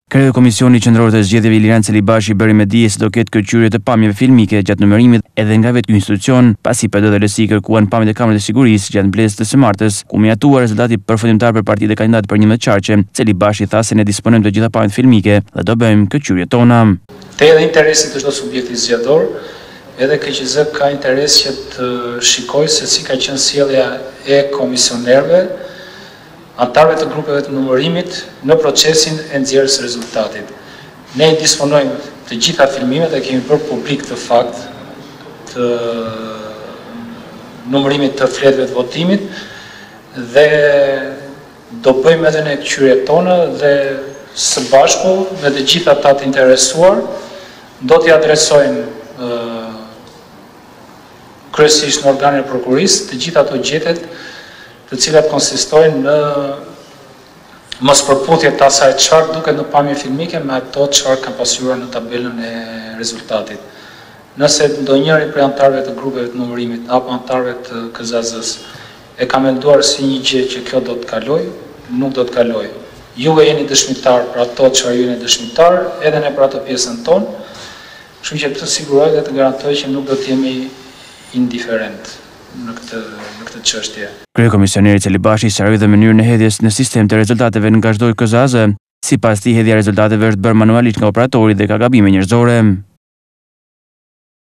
Kreu Komisioni Qendror të Zgjedhjeve Iliran Celibashi bëri me dije se do ketë kërcyrje të pamjeve filmike gjatë numërimit edhe nga vetë institucion, pasi PD dhe LSI kërkuan pamjet e Kamerës së Sigurisë gjatë mbledhjes të së martës, ku miratuar rezultati përfundimtar për partitë e kandidatë për 11 qarqe. Celibashi tha se ne disponojmë të gjitha pamjet filmike dhe do bëjmë kërcyrjet tona. Te edhe interesi të çdo subjekti zgjedhor, edhe KQZ ka interes që të shikojë se si ka qenë sjellja e komisionerëve, antarëve të grupeve të numërimit në procesin e nxjerrjes së rezultatit. Ne disponojmë të gjitha filmimet e kemi bërë publik të fakt të numërimit të fletëve të votimit dhe do bëjmë edhe në kërcyrjet tona dhe së bashku me të gjitha ata të interesuar do t'i adresojmë kryesisht në organet e prokurisë të gjitha ato gjethet të cilat konsistojnë në mospërputhje të asaj çfarë duket në pamje filmike me ato çfarë ka pasur në tabelën e rezultatit. Nëse ndonjëri prej antarëve të grupeve të numërimit apo antarëve të KZZ-s e ka menduar si një gjë që kjo do të kalojë, nuk do të kalojë. Juve jeni dëshmitar për ato çfarë ju jeni dëshmitar, edhe ne për ato pjesën tonë, kështu që të siguroj dhe të garantoj që nuk do të jemi indiferent në këtë çështje. Kryekomisioneri Celibashi sqaroi dhe mënyrën e hedhjes në sistem të rezultateve nga çdo KZZ. Sipas tij, hedhja e rezultateve është bërë manualisht nga operatori dhe ka gabime njerëzore.